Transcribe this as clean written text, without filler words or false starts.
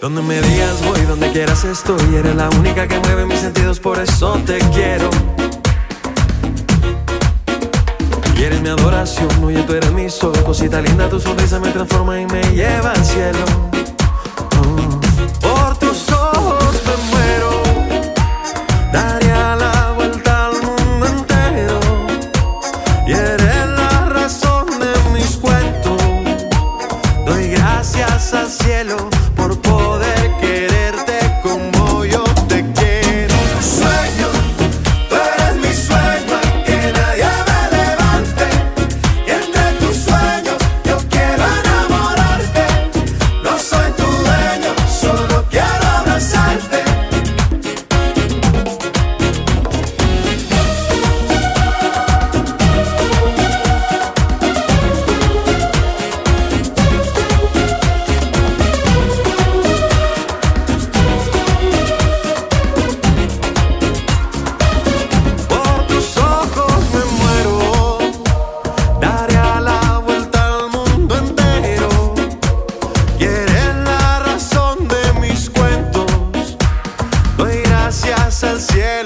Donde me digas voy, donde quieras estoy. Eres la única que mueve mis sentidos, por eso te quiero. Y eres mi adoración, oye, tú eres mi sol. Cosita linda, tu sonrisa me transforma y me lleva al cielo. Por tus ojos me muero. Daría la vuelta al mundo entero. Y eres la razón de mis cuentos. Doy gracias al cielo por poder quererte como yo te quiero. Sueño, tú eres mi sueño, que nadie me levante. Y entre tus sueños yo quiero enamorarte. No soy tu dueño, solo quiero abrazarte. Por tus ojos me muero. Daría la vuelta al mundo entero. Y eres la razón de mis cuentos. Doy gracias al cielo